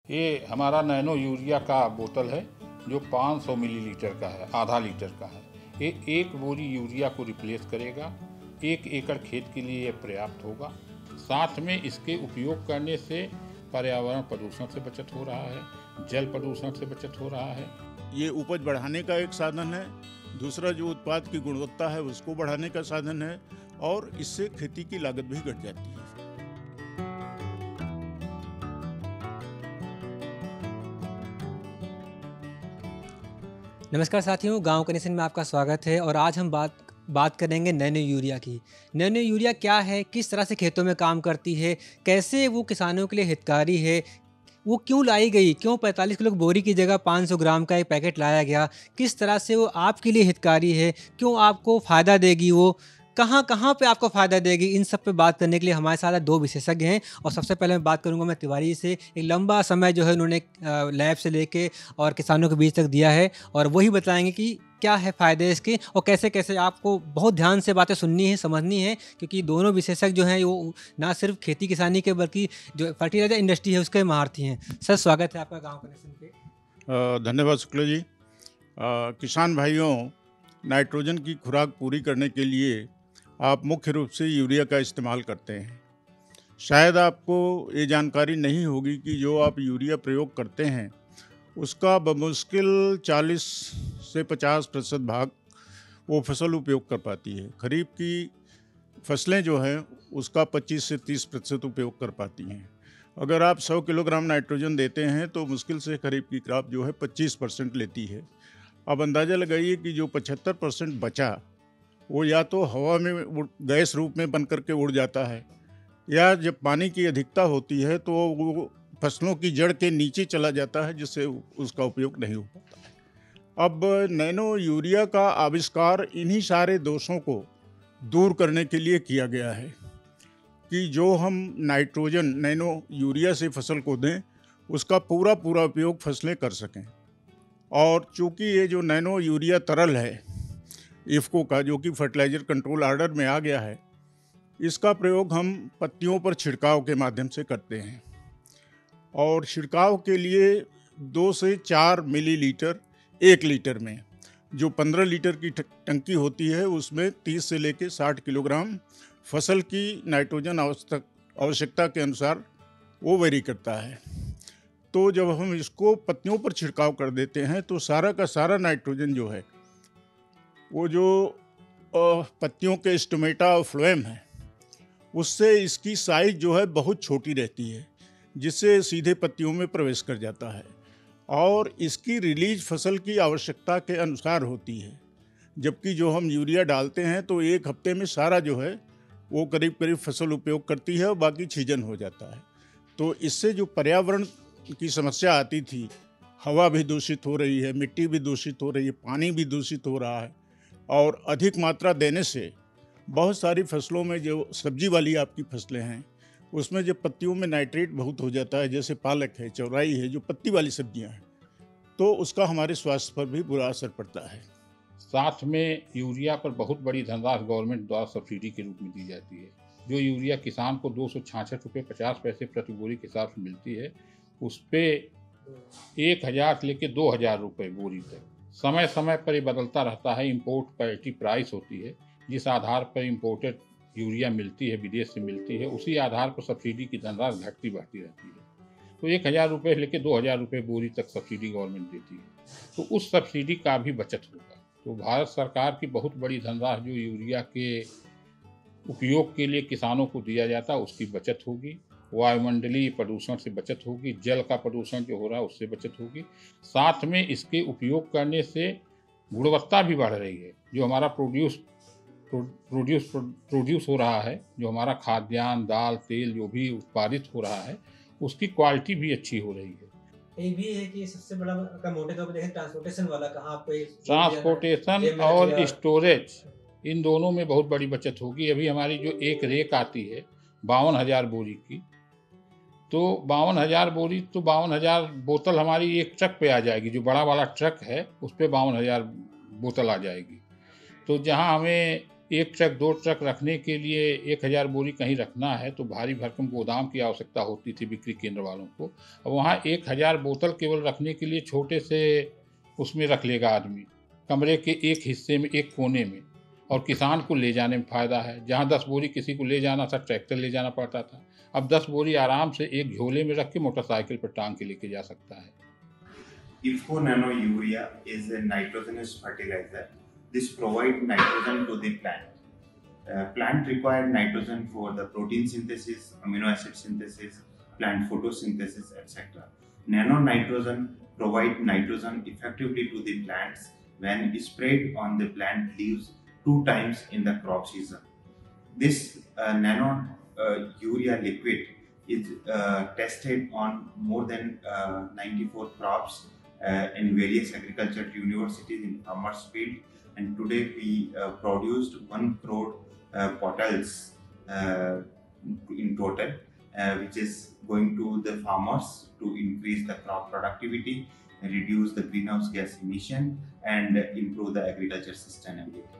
ये हमारा nano urea का बोतल है जो 500 मिलीलीटर का है, आधा लीटर का है। ये एक बोरी यूरिया को रिप्लेस करेगा। 1 एकड़ खेत के लिए ये पर्याप्त होगा। साथ में इसके उपयोग करने से पर्यावरण प्रदूषण से बचत हो रहा है, जल प्रदूषण से बचत हो रहा है। ये उपज बढ़ाने का एक साधन है, दूसरा जो उत्पाद की गुणवत्ता है उसको बढ़ाने का साधन है और इससे खेती की लागत भी घट जाती है। नमस्कार साथियों, गांव कनेक्शन में आपका स्वागत है। और आज हम बात करेंगे नैनो यूरिया की। नैनो यूरिया क्या है, किस तरह से खेतों में काम करती है, कैसे वो किसानों के लिए हितकारी है, वो क्यों लाई गई, क्यों 45 किलो बोरी की जगह 500 ग्राम का एक पैकेट लाया गया, किस तरह से वो आपके लिए हितकारी है, क्यों आपको फ़ायदा देगी, वो कहाँ कहाँ पे आपको फ़ायदा देगी, इन सब पे बात करने के लिए हमारे साथ 2 विशेषज्ञ हैं। और सबसे पहले मैं बात करूंगा मैं तिवारी से। एक लंबा समय जो है उन्होंने लैब से लेके और किसानों के बीच तक दिया है और वही बताएंगे कि क्या है फ़ायदे इसके और कैसे कैसे आपको बहुत ध्यान से बातें सुननी है, समझनी है, क्योंकि दोनों विशेषज्ञ जो हैं वो ना सिर्फ खेती किसानी के बल्कि जो फर्टिलाइजर इंडस्ट्री है उसके महारथी हैं। सर, स्वागत है आपका गाँव कनेक्शन पे। धन्यवाद शुक्ला जी। किसान भाइयों, नाइट्रोजन की खुराक पूरी करने के लिए आप मुख्य रूप से यूरिया का इस्तेमाल करते हैं। शायद आपको ये जानकारी नहीं होगी कि जो आप यूरिया प्रयोग करते हैं उसका बमुश्किल 40 से 50% भाग वो फसल उपयोग कर पाती है। खरीफ की फसलें जो हैं उसका 25 से 30% उपयोग कर पाती हैं। अगर आप 100 किलोग्राम नाइट्रोजन देते हैं तो मुश्किल से खरीफ की क्रॉप जो है 25% लेती है। अब अंदाज़ा लगाइए कि जो 75% बचा वो या तो हवा में गैस रूप में बन करके उड़ जाता है, या जब पानी की अधिकता होती है तो वो फसलों की जड़ के नीचे चला जाता है, जिससे उसका उपयोग नहीं हो पाता। अब नैनो यूरिया का आविष्कार इन्हीं सारे दोषों को दूर करने के लिए किया गया है कि जो हम नाइट्रोजन नैनो यूरिया से फसल को दें उसका पूरा उपयोग फसलें कर सकें। और चूँकि ये जो नैनो यूरिया तरल है इफ़को का, जो कि फर्टिलाइज़र कंट्रोल ऑर्डर में आ गया है, इसका प्रयोग हम पत्तियों पर छिड़काव के माध्यम से करते हैं। और छिड़काव के लिए 2 से 4 मिलीलीटर 1 लीटर में, जो 15 लीटर की टंकी होती है उसमें 30 से लेकर 60 किलोग्राम फसल की नाइट्रोजन आवश्यकता के अनुसार वो वेरी करता है। तो जब हम इसको पत्तियों पर छिड़काव कर देते हैं तो सारा का सारा नाइट्रोजन जो है वो जो पत्तियों के स्टोमेटा और फ्लोएम है उससे इसकी साइज जो है बहुत छोटी रहती है, जिससे सीधे पत्तियों में प्रवेश कर जाता है और इसकी रिलीज फसल की आवश्यकता के अनुसार होती है। जबकि जो हम यूरिया डालते हैं तो 1 हफ्ते में सारा जो है वो करीब फसल उपयोग करती है और बाकी छीजन हो जाता है। तो इससे जो पर्यावरण की समस्या आती थी, हवा भी दूषित हो रही है, मिट्टी भी दूषित हो रही है, पानी भी दूषित हो रहा है और अधिक मात्रा देने से बहुत सारी फसलों में, जो सब्जी वाली आपकी फसलें हैं उसमें जब पत्तियों में नाइट्रेट बहुत हो जाता है, जैसे पालक है, चौराई है, जो पत्ती वाली सब्जियां हैं, तो उसका हमारे स्वास्थ्य पर भी बुरा असर पड़ता है। साथ में यूरिया पर बहुत बड़ी धनराशि गवर्नमेंट द्वारा सब्सिडी के रूप में दी जाती है। जो यूरिया किसान को 266 रुपये 50 पैसे प्रति बोरी के हिसाब से मिलती है, उस पर 1000 से लेकर 2000 रुपये बोरी तक समय समय पर ये बदलता रहता है। इंपोर्ट पैरिटी प्राइस होती है, जिस आधार पर इंपोर्टेड यूरिया मिलती है, विदेश से मिलती है, उसी आधार पर सब्सिडी की धनराशि घटती बढ़ती रहती है। तो 1000 रुपये से लेकर 2000 रुपये बोरी तक सब्सिडी गवर्नमेंट देती है, तो उस सब्सिडी का भी बचत होगा। तो भारत सरकार की बहुत बड़ी धनराशि जो यूरिया के उपयोग के लिए किसानों को दिया जाता है उसकी बचत होगी। वायुमंडलीय प्रदूषण से बचत होगी, जल का प्रदूषण जो हो रहा है उससे बचत होगी। साथ में इसके उपयोग करने से गुणवत्ता भी बढ़ रही है। जो हमारा प्रोड्यूस हो रहा है, जो हमारा खाद्यान्न, दाल, तेल जो भी उत्पादित हो रहा है, उसकी क्वालिटी भी अच्छी हो रही है। एक भी है कि सबसे बड़ा अगर मोटे तौर पर देखें ट्रांसपोर्टेशन वाला, कहाँ पे ट्रांसपोर्टेशन और स्टोरेज, इन दोनों में बहुत बड़ी बचत होगी। अभी हमारी जो एक रेक आती है 52,000 बोरी की, तो 52,000 बोरी तो 52,000 बोतल हमारी एक ट्रक पे आ जाएगी। जो बड़ा वाला ट्रक है उस पर 52,000 बोतल आ जाएगी। तो जहां हमें 1 ट्रक 2 ट्रक रखने के लिए 1000 बोरी कहीं रखना है तो भारी भरकम गोदाम की आवश्यकता होती थी बिक्री केंद्र वालों को। अब वहाँ 1000 बोतल केवल रखने के लिए छोटे से उसमें रख लेगा आदमी, कमरे के एक हिस्से में, एक कोने में, और किसान को ले जाने में फ़ायदा है। जहाँ 10 बोरी किसी को ले जाना था, ट्रैक्टर ले जाना पड़ता था। अब 10 बोरी आराम से एक झोले में रख के मोटरसाइकिल पर टाँग के लेके जा सकता है। IFFCO Nano Urea is a nitrogenous fertilizer. This provides nitrogen to the plant. Plant require nitrogen for the protein synthesis, amino acid synthesis, plant photosynthesis, etc. Nano nitrogen provide nitrogen effectively to the plants when sprayed on the plant leaves 2 times in the crop season. This nano urea liquid is tested on more than 94 crops in various agriculture universities in farmers field, and today we produced 1 crore bottles in total, which is going to the farmers to increase the crop productivity, reduce the greenhouse gas emission, and improve the agriculture sustainability.